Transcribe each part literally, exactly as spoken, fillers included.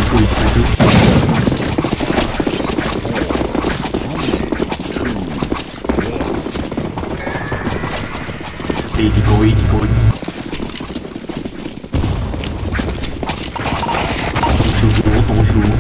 decoy, decoy. Bonjour, bonjour.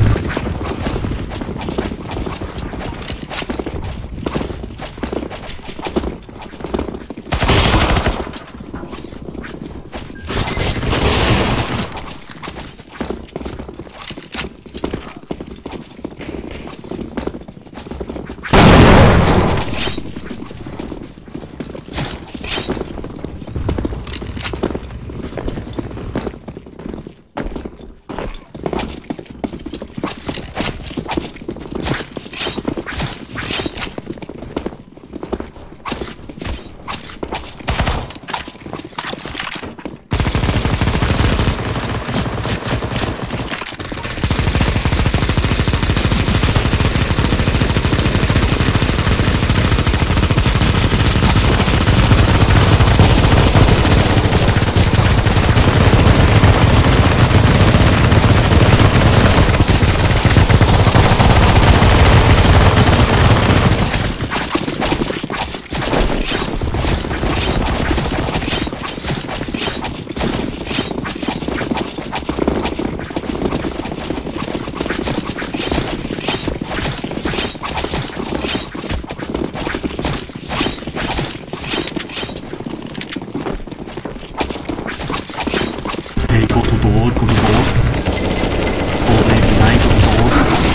Okay, go to door, go to door. Go there behind, go to door.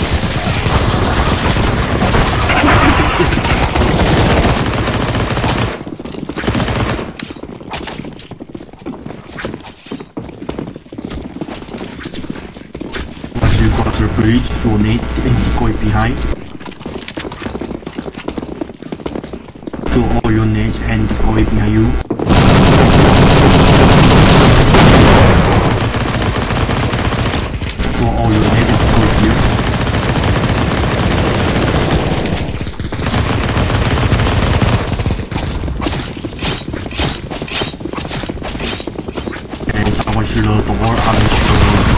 Once you got your bridge, donate and decoy behind. Do all your nades and decoy behind you. For all your nades and decoy here. And someone should the door, I'm sure.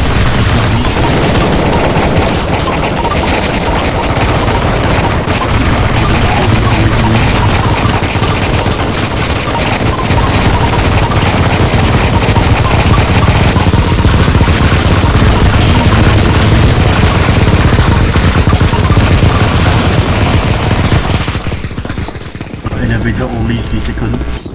Elevator only three seconds.